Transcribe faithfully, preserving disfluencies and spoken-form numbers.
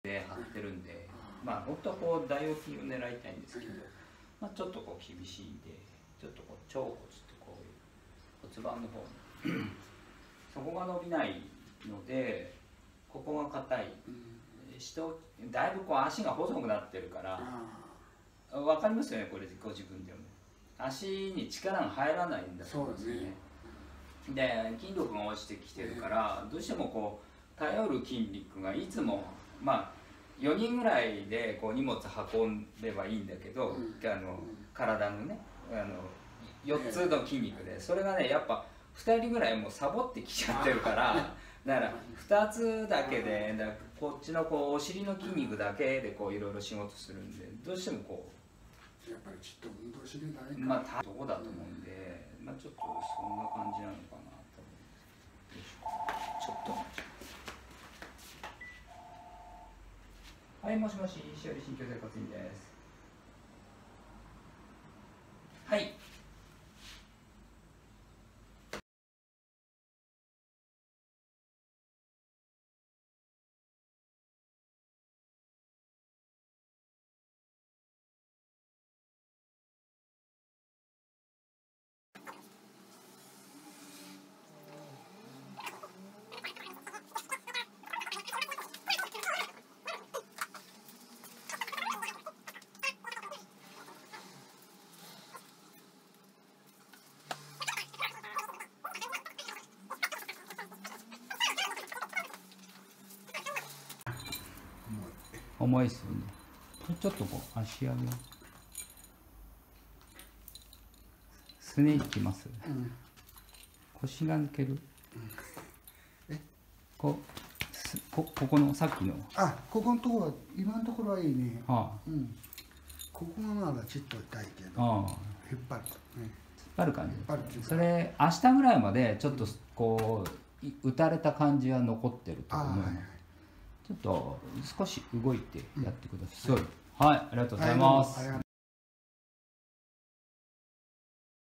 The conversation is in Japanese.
で張ってるんで、まあ本当はこう大腰筋を狙いたいんですけど、まあ、ちょっとこう厳しいんで、ちょっとこう腸骨とこういう骨盤の方にそこが伸びないので、ここが硬い、人だいぶこう足が細くなってるから分かりますよね、これご自分でも。足に力が入らないんだと思うんですよね。で筋力が落ちてきてるから、どうしてもこう頼る筋肉がいつもまあよにんぐらいでこう荷物運べばいいんだけど、うん、あの体のねあのよっつの筋肉で、それがねやっぱふたりぐらいもうサボってきちゃってるからだからふたつだけでだこっちのこうお尻の筋肉だけでこういろいろ仕事するんで、どうしてもこうやっぱりちょっと運動しないかまあとこだと思うんで、まあちょっとそんな感じなのかなと思うんです。ちょっとはい、もしもし、しおり新居生活院です。はい。重いですよね。ちょっとこう足上げすねいきます、うん、腰が抜ける、うん、えこすこここのさっきのあここのところは今のところはいいね、 はあ、 うん、ここがまだちょっと痛いけど、ああ引っ張るとね、 引っ張る感じ、それ明日ぐらいまでちょっとこう打たれた感じは残ってると思うので、ちょっと少し動いてやってください。はい、ありがとうございます。